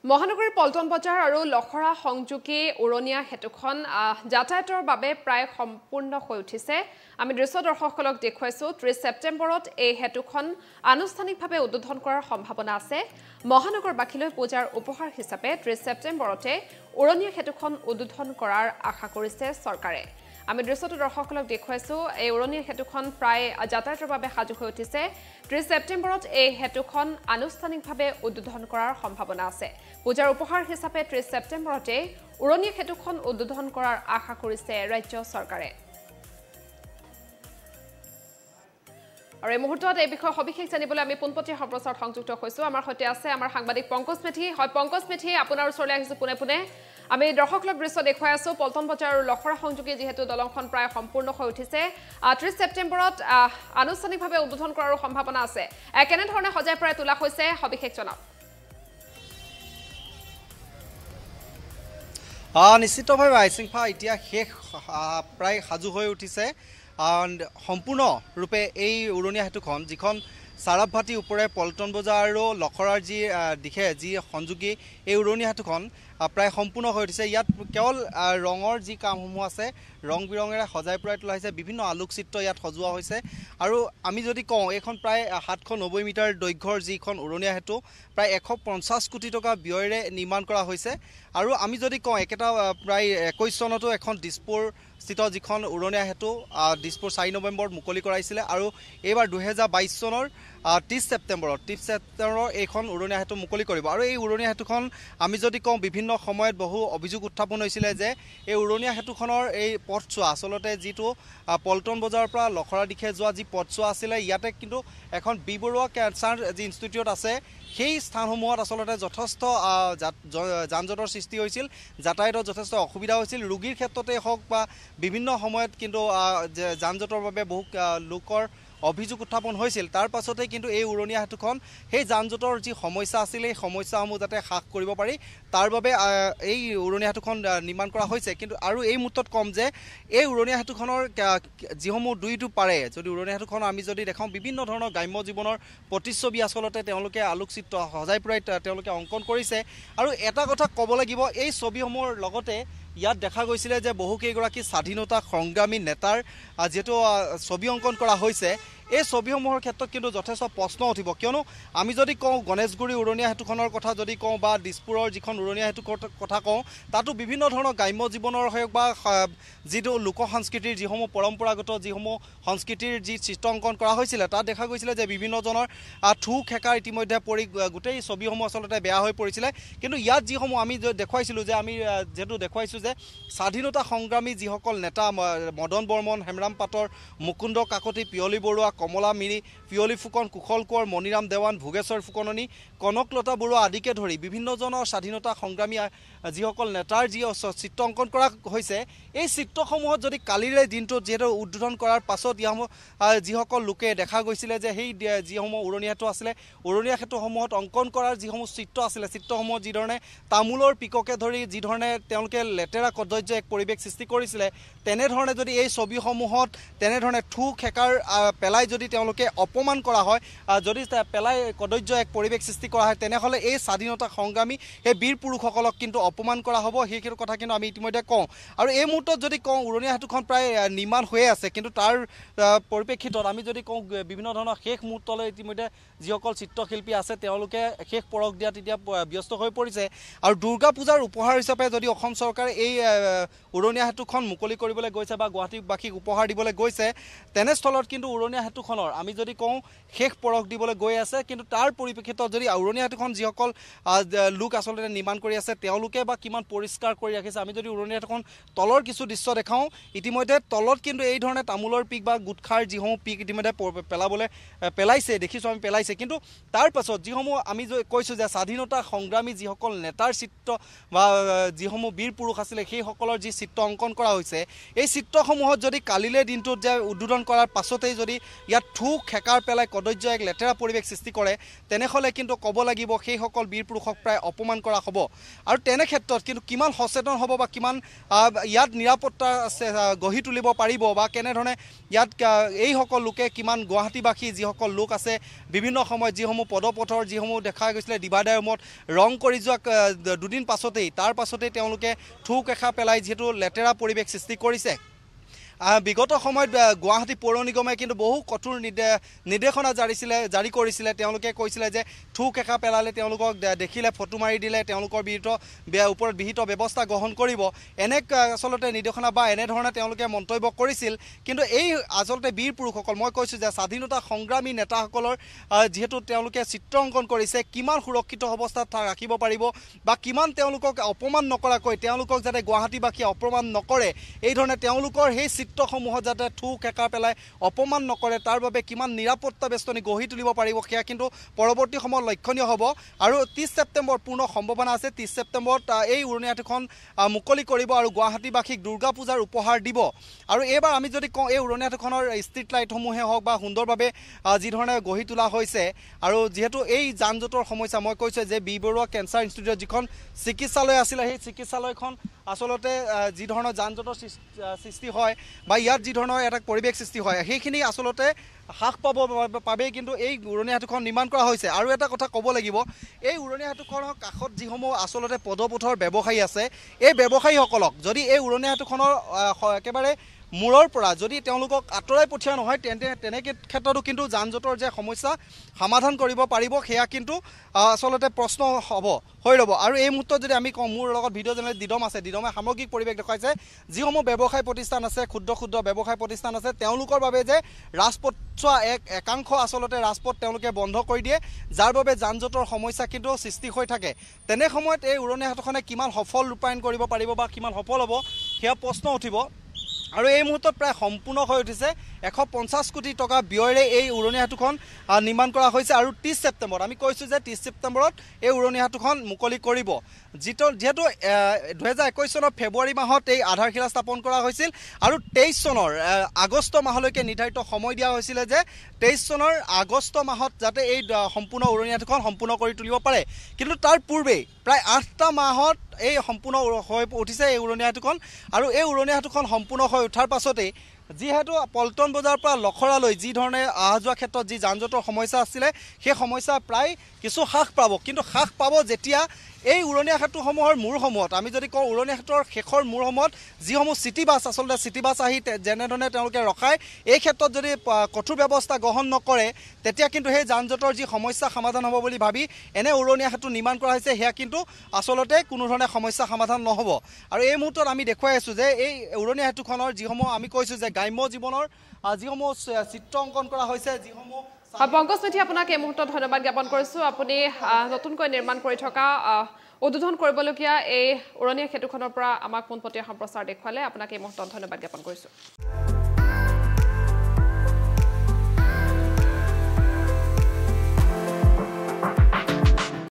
মহানগৰীৰ পল্টন বজাৰ আৰু লখৰা সংযোগী উৰণীয়া হেতুখন যাতায়াতৰ বাবে প্ৰায় সম্পূৰ্ণ হৈ উঠিছে। আমি দৃশ্য দৰ্শকসকলক দেখুৱাইছো 30 ছেপ্টেম্বৰত এই হেতুখন আনুষ্ঠানিকভাৱে উদ্বোধন কৰাৰ সম্ভাৱনা আছে। মহানগৰবাসীলৈ পূজাৰ উপহাৰ হিচাপে 30 ছেপ্টেম্বৰতে উৰণীয়া হেতুখন উদ্বোধন কৰাৰ আশা কৰিছে চৰকাৰে। আমি দৃশ্যটো দৰ্শকসকলক দেখুৱাইছো এই উৰণীয়া হেতুখন প্ৰায় যাতায়াতৰ বাবে সাজু হৈ উঠিছে। 30 ছেপ্টেম্বৰত এই হেতুখন আনুষ্ঠানিকভাৱে উদ্বোধন কৰাৰ সম্ভাৱনা আছে। পূজাৰ উপহাৰ হিচাপে 30 ছেপ্টেম্বৰতে উৰণীয়া হেতুখন উদ্বোধন কৰাৰ আশা কৰিছে ৰাজ্য চৰকাৰে। আৰু এই মুহূৰ্তত এই বিষয়ে সবিশেষ জানিবলৈ আমি পোনপটীয়া সম্প্ৰচাৰত সংযুক্ত হৈছো। আমাৰ সৈতে আছে আমাৰ সাংবাদিক পংকজ মেধি। হয় পংকজ মেধি, আপোনাৰ ওচৰলৈ আহিছো পোনে পোনে। আমি দৰ্শকসকলক দৃশ্য দেখুৱাই আছো পল্টন বজাৰ আৰু লখৰা সংযোগী যিহেতু দলংখন প্ৰায় সম্পূৰ্ণ হৈ উঠিছে। 30 ছেপ্টেম্বৰত আনুষ্ঠানিকভাৱে উদ্বোধন কৰাৰ সম্ভাৱনা আছে। কেনেধৰণে সজাই পৰাই তোলা হৈছে সবিশেষ জনাওক। নিশ্চিতভাৱে আইচিংফা এতিয়া শেষ প্ৰায় সাজু হৈ উঠিছে। সম্পূৰ্ণৰূপে এই উৰণীয়া সেতুখন যিখন চাৰাপভাটি ওপৰে পল্টন বজাৰ আৰু লখৰাৰ যি দিশে যি সংযোগী এই উৰণীয়া সেতুখন প্ৰায় সম্পূৰ্ণ হৈ উঠিছে। ইয়াত কেৱল ৰঙৰ যি কামসমূহ আছে ৰং বিৰঙেৰে সজাই পৰাই তোলা হৈছে। বিভিন্ন আলোকচিত্ৰ ইয়াত সজোৱা হৈছে। আৰু আমি যদি কওঁ এইখন প্ৰায় 790 মিটাৰ দৈৰ্ঘ্যৰ যিখন উৰণীয়া সেতু প্ৰায় 150 কোটি টকা ব্যয়েৰে নিৰ্মাণ কৰা হৈছে। আৰু আমি যদি কওঁ একেটা প্ৰায় 21 চনতো এখন দিছপুৰ স্থিত যিখন উৰণীয়া সেতু দিছপুৰ 4 নৱেম্বৰত মুকলি কৰাইছিলে। আৰু এইবাৰ 2022 চনৰ 30 ছেপ্টেম্বৰত এইখন উৰণীয়া সেতু মুকলি কৰিব। আৰু এই উৰণীয়া সেতুখন আমি যদি কওঁ বিভিন্ন সময়ত বহু অভিযোগ উত্থাপন হৈছিলে যে এই উৰণীয়া সেতুখনৰ এই পথছোৱা আচলতে যিটো পল্টন বজাৰৰ পৰা লখৰা দিশে যোৱা যি পথছোৱা আছিলে ইয়াতে কিন্তু এখন বি বৰুৱা কেঞ্চাৰ যি ইনষ্টিটিউট আছে সেই স্থানসমূহত আচলতে যথেষ্ট যান জঁটৰ সৃষ্টি হৈছিল, যাতায়াতৰ যথেষ্ট অসুবিধা হৈছিল। ৰোগীৰ ক্ষেত্ৰতে হওক বা বিভিন্ন সময়ত কিন্তু যান জঁটৰ বাবে বহু লোকৰ অভিযোগ উত্থাপন হৈছিল। তাৰ পাছতে কিন্তু এই উৰণীয়া সেতুখন সেই যান জঁটৰ যি সমস্যা আছিলে এই সমস্যাসমূহ যাতে হ্ৰাস কৰিব পাৰি তাৰ বাবে এই উৰণীয়া সেতুখন নিৰ্মাণ কৰা হৈছে। কিন্তু আৰু এই মুহূৰ্তত কম যে এই উৰণীয়া সেতুখনৰ যিসমূহ দুইটো পাৰে যদি উৰণীয়া সেতুখন আমি যদি দেখাওঁ বিভিন্ন ধৰণৰ গ্ৰাম্য জীৱনৰ প্ৰতিচ্ছবি আচলতে তেওঁলোকে আলোকচিত্ৰ সজাই পৰাই তেওঁলোকে অংকন কৰিছে। আৰু এটা কথা ক'ব লাগিব এই ছবিসমূহৰ লগতে ইয়াত দেখা গৈছিলে যে বহুকেইগৰাকী স্বাধীনতা সংগ্ৰামী নেতাৰ যিহেতু ছবি অংকন কৰা হৈছে এই ছবিসমূহৰ ক্ষেত্ৰত কিন্তু যথেষ্ট প্ৰশ্ন উঠিব। কিয়নো আমি যদি কওঁ গণেশগুৰি উৰণীয়া সেতুখনৰ কথা যদি কওঁ বা দিছপুৰৰ যিখন উৰণীয়া সেতুৰ কথা কওঁ তাতো বিভিন্ন ধৰণৰ গ্ৰাম্য জীৱনৰ হওক বা যিটো লোক সংস্কৃতিৰ যিসমূহ পৰম্পৰাগত যিসমূহ সংস্কৃতিৰ যি চিত্ৰ অংকন কৰা হৈছিলে তাত দেখা গৈছিলে যে বিভিন্নজনৰ ঠু খেকাৰ ইতিমধ্যে পৰি গোটেই ছবিসমূহ আচলতে বেয়া হৈ পৰিছিলে। কিন্তু ইয়াত যিসমূহ আমি দেখুৱাইছিলোঁ যে আমি যিহেতু দেখুৱাইছোঁ যে স্বাধীনতা সংগ্ৰামী যিসকল নেতা মদন বৰ্মন, হেমৰাম পাটৰ, মুকুন্দ কাকতি, পিয়লি বৰুৱা, কমলা মিৰি, পিয়লি ফুকন, কুশল কোঁৱৰ, মণিৰাম দেৱান, ভোগেশ্বৰ ফুকননী, কনকলতা বৰুৱা আদিকে ধৰি বিভিন্নজনৰ স্বাধীনতা সংগ্ৰামী যিসকল নেতাৰ যি চিত্ৰ অংকন কৰা হৈছে এই চিত্ৰসমূহত যদি কালিৰে দিনটোত যিহেতু উদ্বোধন কৰাৰ পাছত যিসকল লোকে দেখা গৈছিলে যে সেই যিসমূহ উৰণীয়া সেতু আছিলে উৰণীয়া সেতুসমূহত অংকন কৰাৰ যিসমূহ চিত্ৰ আছিলে চিত্ৰসমূহত যিধৰণে তামোলৰ পিককে ধৰি যিধৰণে তেওঁলোকে লেতেৰা কদৰ্য এক পৰিৱেশ সৃষ্টি কৰিছিলে তেনেধৰণে যদি এই ছবিসমূহত তেনেধৰণে ঠু খেকাৰ পেলাই যদি তেওঁলোকে অপমান কৰা হয় যদি পেলাই কদৰ্য এক পৰিৱেশ সৃষ্টি কৰা হয় তেনেহ'লে এই স্বাধীনতা সংগ্ৰামী সেই বীৰ পুৰুষসকলক কিন্তু অপমান কৰা হ'ব। সেই কথা কিন্তু আমি ইতিমধ্যে কওঁ। আৰু এই মুহূৰ্তত যদি কওঁ উৰণীয়া সেতুখন প্ৰায় নিৰ্মাণ হৈয়ে আছে। কিন্তু তাৰ পৰিপ্ৰেক্ষিতত আমি যদি কওঁ বিভিন্ন ধৰণৰ শেষ মুহূৰ্তলৈ ইতিমধ্যে যিসকল চিত্ৰশিল্পী আছে তেওঁলোকে শেষ পৰশ দিয়াত এতিয়া ব্যস্ত হৈ পৰিছে। আৰু দুৰ্গা পূজাৰ উপহাৰ হিচাপে যদি অসম চৰকাৰে এই উৰণীয়া সেতুখন মুকলি কৰিবলৈ গৈছে বা গুৱাহাটীবাসীক উপহাৰ দিবলৈ গৈছে তেনেস্থলত কিন্তু উৰণীয়া সেতুখনৰ আমি যদি কওঁ শেষ পৰশ দিবলৈ গৈ আছে। কিন্তু তাৰ পৰিপ্ৰেক্ষিতত যদি উৰণীয়া সেতুখন যিসকল লোক আচলতে নিৰ্মাণ কৰি আছে তেওঁলোকে বা কিমান পৰিষ্কাৰ কৰি ৰাখিছে আমি যদি উৰণীয়া সেতুখন তলৰ কিছু দৃশ্য দেখাওঁ ইতিমধ্যে তলত কিন্তু এই ধৰণে তামোলৰ পিক বা গুটখাৰ যিসমূহ পিক ইতিমধ্যে পেলাইছে দেখিছোঁ আমি পেলাইছে। কিন্তু তাৰ পাছত যিসমূহ আমি কৈছোঁ যে স্বাধীনতা সংগ্ৰামী যিসকল নেতাৰ চিত্ৰ বা যিসমূহ বীৰ পুৰুষ আছিলে সেইসকলৰ যি চিত্ৰ অংকন কৰা হৈছে এই চিত্ৰসমূহত যদি কালিলৈ দিনটোত যে উদ্বোধন কৰাৰ পাছতেই যদি ইয়াত থুক খেকাৰ পেলাই কদৰ্য এক লেতেৰা পৰিৱেশ সৃষ্টি কৰে তেনেহ'লে কিন্তু ক'ব লাগিব সেইসকল বীৰ পুৰুষক প্ৰায় অপমান কৰা হ'ব আৰু তেনে ক্ষেত্ৰত কিন্তু কিমান সচেতন হ'ব বা কিমান ইয়াত নিৰাপত্তা গঢ়ি তুলিব পাৰিব বা কেনেধৰণে ইয়াত এইসকল লোকে কিমান গুৱাহাটীবাসী যিসকল লোক আছে বিভিন্ন সময়ত যিসমূহ পদপথৰ যিসমূহ দেখা গৈছিলে ডিভাইডাৰ ৰুমত ৰং কৰি যোৱা দুদিন পাছতেই তাৰ পাছতেই তেওঁলোকে থুক এখা পেলাই যিহেতু লেতেৰা পৰিৱেশ সৃষ্টি কৰিছে বিগত সময়ত গুৱাহাটী পৌৰ নিগমে কিন্তু বহু কঠোৰ নিৰ্দেশনা জাৰি কৰিছিলে তেওঁলোকে কৈছিলে যে থুক একা পেলালে তেওঁলোকক দেখিলে ফটো মাৰি দিলে তেওঁলোকৰ ওপৰত বিহিত ব্যৱস্থা গ্ৰহণ কৰিব এনে আচলতে নিৰ্দেশনা বা এনেধৰণে তেওঁলোকে মন্তব্য কৰিছিল কিন্তু এই আচলতে বীৰ পুৰুষসকল মই কৈছোঁ যে স্বাধীনতা সংগ্ৰামী নেতাসকলৰ যিহেতু তেওঁলোকে চিত্ৰ অংকন কৰিছে কিমান সুৰক্ষিত অৱস্থাত ৰাখিব পাৰিব বা কিমান তেওঁলোকক অপমান নকৰাকৈ তেওঁলোকক যাতে গুৱাহাটীবাসীয়ে অপমান নকৰে এইধৰণে তেওঁলোকৰ সেই চিত্ৰসমূহত যাতে থুক একা পেলাই অপমান নকৰে তাৰ বাবে কিমান নিৰাপত্তা বেষ্টনী গঢ়ি তুলিব পাৰিব সেয়া কিন্তু পৰৱৰ্তী সময়ত লক্ষণীয় হ'ব আৰু 30 ছেপ্টেম্বৰ পূৰ্ণ সম্ভাৱনা আছে 30 ছেপ্টেম্বৰত এই উৰণীয়া সেতুখন মুকলি কৰিব আৰু গুৱাহাটীবাসীক দুৰ্গা পূজাৰ উপহাৰ দিব আৰু এইবাৰ আমি যদি কওঁ এই উৰণীয়া সেতুখনৰ ষ্ট্ৰীট লাইটসমূহে হওক বা সুন্দৰভাৱে যিধৰণে গঢ়ি তোলা হৈছে আৰু যিহেতু এই যান জঁটৰ সমস্যা মই কৈছোঁ যে বি বৰুৱা কেঞ্চাৰ ইনষ্টিটিউট যিখন চিকিৎসালয় আছিলে সেই চিকিৎসালয়খন আচলতে যি ধৰণৰ যান জঁটৰ সৃষ্টি হয় বা ইয়াত যি ধৰণৰ এটা পৰিৱেশ সৃষ্টি হয় সেইখিনি আচলতে হ্ৰাস পাব পাবেই কিন্তু এই উৰণীয়া সেতুখন নিৰ্মাণ কৰা হৈছে আৰু এটা কথা ক'ব লাগিব এই উৰণীয়া সেতুখনৰ কাষত যিসমূহ আচলতে পদপথৰ ব্যৱসায়ী আছে এই ব্যৱসায়ীসকলক যদি এই উৰণীয়া সেতুখনৰ একেবাৰে মূৰৰ পৰা যদি তেওঁলোকক আঁতৰাই পঠিওৱা নহয় তেনে ক্ষেত্ৰতো কিন্তু যান জঁটৰ যে সমস্যা সমাধান কৰিব পাৰিব সেয়া কিন্তু আচলতে প্ৰশ্ন হৈ ৰ'ব আৰু এই মুহূৰ্তত যদি আমি কওঁ মোৰ লগত ভিডিঅ' জেনেৰেল দিদম আছে দিদমে সামগ্ৰিক পৰিৱেশ দেখুৱাইছে যিসমূহ ব্যৱসায় প্ৰতিষ্ঠান আছে ক্ষুদ্ৰ ব্যৱসায় প্ৰতিষ্ঠান আছে তেওঁলোকৰ বাবে যে ৰাজপথ চোৱা একাংশ আচলতে ৰাজপথ তেওঁলোকে বন্ধ কৰি দিয়ে যাৰ বাবে যান জঁটৰ সমস্যা কিন্তু সৃষ্টি হৈ থাকে তেনে সময়ত এই উৰণীয়া সেতুখনে কিমান সফল ৰূপায়ণ কৰিব পাৰিব বা কিমান সফল হ'ব সেয়া প্ৰশ্ন উঠিব আৰু এই মুহূৰ্তত প্ৰায় সম্পূৰ্ণ হৈ উঠিছে 150 কোটি টকা ব্যয়েৰে এই উৰণীয়া সেতুখন নিৰ্মাণ কৰা হৈছে আৰু 30 ছেপ্টেম্বৰত আমি কৈছোঁ যে 30 ছেপ্টেম্বৰত এই উৰণীয়া সেতুখন মুকলি কৰিব যিহেতু 2021 চনৰ ফেব্ৰুৱাৰী মাহত এই আধাৰশিলা স্থাপন কৰা হৈছিল আৰু 23 চনৰ আগষ্ট মাহলৈকে নিৰ্ধাৰিত সময় দিয়া হৈছিল যে 23 চনৰ আগষ্ট মাহত যাতে এই সম্পূৰ্ণ উৰণীয়া সেতুখন সম্পূৰ্ণ কৰি তুলিব পাৰে কিন্তু তাৰ পূৰ্বেই প্ৰায় 8টা মাহত এই সম্পূৰ্ণ হৈ উঠিছে এই উৰণীয়া সেতুখন আৰু এই উৰণীয়া সেতুখন সম্পূৰ্ণ হৈ উঠাৰ পাছতেই যিহেতু পল্টন বজাৰৰ পৰা লখৰালৈ যি ধৰণে অহা যোৱাৰ ক্ষেত্ৰত যি যান জঁটৰ সমস্যা আছিলে সেই সমস্যা প্ৰায় কিছু হ্ৰাস পাব কিন্তু হ্ৰাস পাব যেতিয়া এই উৰণীয়া সেতুসমূহৰ মূৰসমূহত আমি যদি কওঁ উৰণীয়া সেতুৰ শেষৰ মূৰসমূহত যিসমূহ চিটি বাছ আচলতে চিটি বাছ আহি যেনেধৰণে তেওঁলোকে ৰখায় এই ক্ষেত্ৰত যদি কঠোৰ ব্যৱস্থা গ্ৰহণ নকৰে তেতিয়া কিন্তু সেই যান জঁটৰ যি সমস্যা সমাধান হ'ব বুলি ভাবি এনে উৰণীয়া সেতু নিৰ্মাণ কৰা হৈছে সেয়া কিন্তু আচলতে কোনো ধৰণে সমস্যা সমাধান নহ'ব আৰু এই মুহূৰ্তত আমি দেখুৱাই আছোঁ যে এই উৰণীয়া সেতুখনৰ যিসমূহ আমি কৈছোঁ যে গ্ৰাম্য জীৱনৰ যিসমূহ চিত্ৰ অংকন কৰা হৈছে যিসমূহ পংকজ মিঠি আপোনাক এই মুহূৰ্তত ধন্যবাদ জ্ঞাপন কৰিছোঁ আপুনি নতুনকৈ নিৰ্মাণ কৰি থকা উদ্বোধন কৰিবলগীয়া এই উৰণীয়া সেতুখনৰ পৰা আমাক পোনপটীয়া সম্প্ৰচাৰ দেখুৱালে আপোনাক এই মুহূৰ্তত ধন্যবাদ জ্ঞাপন কৰিছোঁ